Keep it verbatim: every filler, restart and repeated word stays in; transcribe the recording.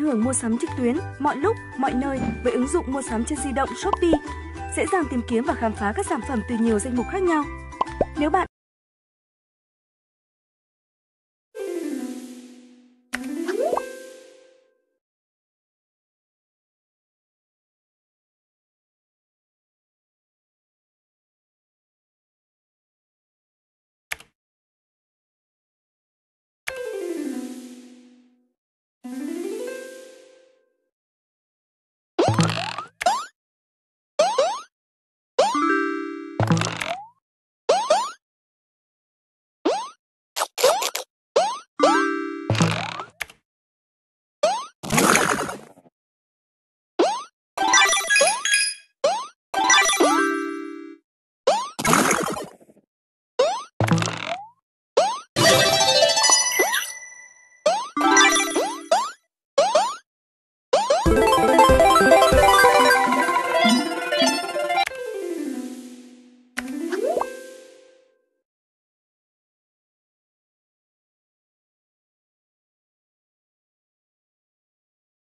hưởng mua sắm trực tuyến mọi lúc, mọi nơi với ứng dụng mua sắm trên di động Shopee. Dễ dàng tìm kiếm và khám phá các sản phẩm từ nhiều danh mục khác nhau. Nếu bạn